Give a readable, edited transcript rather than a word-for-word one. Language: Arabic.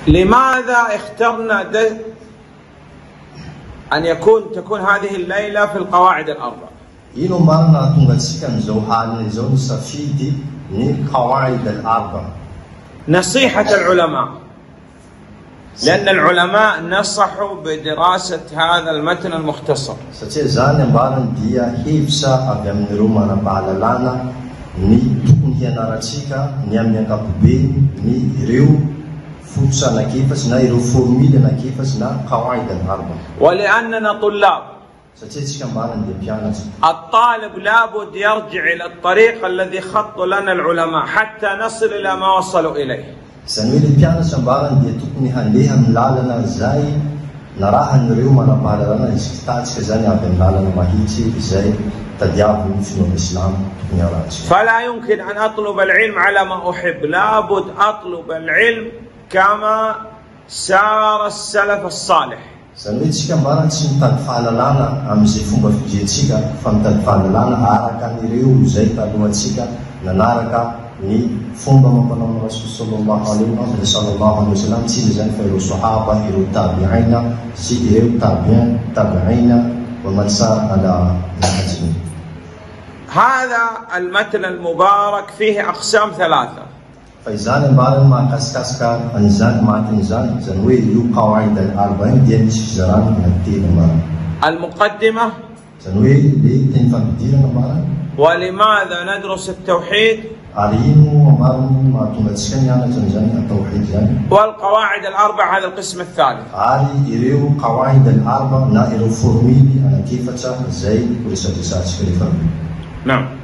لماذا اخترنا أن تكون هذه الليلة في القواعد الأربع؟ نصيحة العلماء، لأن العلماء نصحوا بدراسة هذا المتن المختصر. ولأننا طلاب، الطالب لابد يرجع إلى الطريق الذي خط لنا العلماء حتى نصل إلى ما وصلوا إليه. فلا يمكن أن أطلب العلم على ما أحب، لابد أطلب العلم كما سار السلف الصالح. هذا المتن المبارك فيه أقسام ثلاثة. المقدمة، ولماذا ندرس التوحيد، والقواعد الأربع، هذا القسم الثالث. نعم.